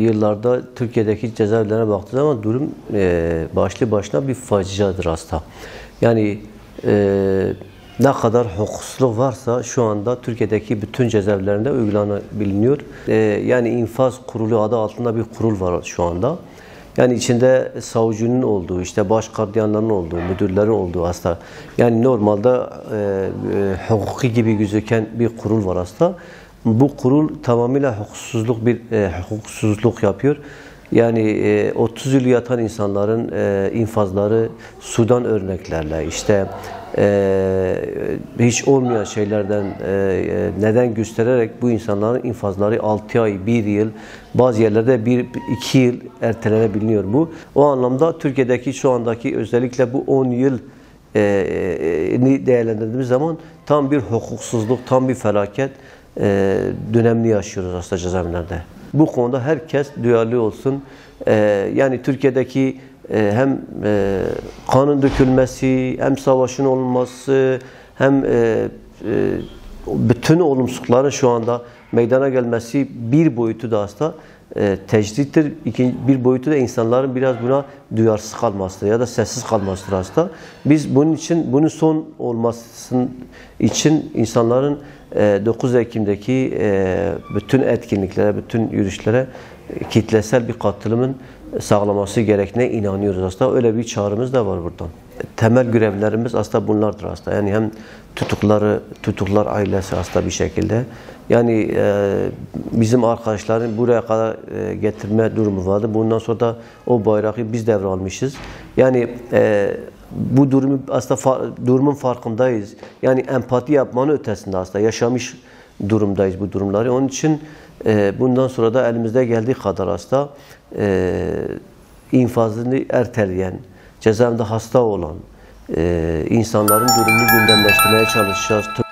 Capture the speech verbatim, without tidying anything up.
Yıllarda Türkiye'deki cezaevlerine baktığı zaman durum e, başlı başına bir faciadır aslında. Yani e, ne kadar hukuksuzluk varsa şu anda Türkiye'deki bütün cezaevlerinde uygulanabiliyor. E, yani infaz kurulu adı altında bir kurul var şu anda. Yani içinde savcının olduğu, işte baş gardiyanların olduğu, müdürlerin olduğu aslında. Yani normalde e, e, hukuki gibi gözüken bir kurul var aslında. Bu kurul tamamıyla hukuksuzluk bir e, hukuksuzluk yapıyor. Yani e, otuz yıl yatan insanların e, infazları Sudan örneklerle, işte e, hiç olmayan şeylerden e, neden göstererek bu insanların infazları altı ay, bir yıl, bazı yerlerde bir iki yıl ertelenebiliyor bu. O anlamda Türkiye'deki şu andaki özellikle bu on yıl e, e, değerlendirdiğimiz zaman tam bir hukuksuzluk, tam bir felaket e, dönemini yaşıyoruz aslında cezaevlerde. Bu konuda herkes duyarlı olsun. E, yani Türkiye'deki e, hem e, kanın dökülmesi, hem savaşın olması, hem e, e, bütün olumsuzlukların şu anda meydana gelmesi bir boyutu da aslında e, tecrittir. İkinci, bir boyutu da insanların biraz buna duyarsız kalmasıdır ya da sessiz kalmasıdır aslında. Biz bunun için, bunun son olmasının için insanların dokuz Ekim'deki bütün etkinliklere, bütün yürüyüşlere kitlesel bir katılımın sağlaması gerektiğine inanıyoruz aslında. Öyle bir çağrımız da var buradan. Temel görevlerimiz aslında bunlardır aslında. Yani hem tutukları, tutuklar ailesi aslında bir şekilde. Yani bizim arkadaşların buraya kadar getirme durumu vardı. Bundan sonra da o bayrağı biz devralmışız. Yani bu durumu aslında durumun farkındayız. Yani empati yapmanın ötesinde aslında yaşamış durumdayız bu durumları. Onun için e, bundan sonra da elimizde geldiği kadar aslında e, infazını erteleyen, cezaevinde hasta olan e, insanların durumunu gündemleştirmeye çalışacağız.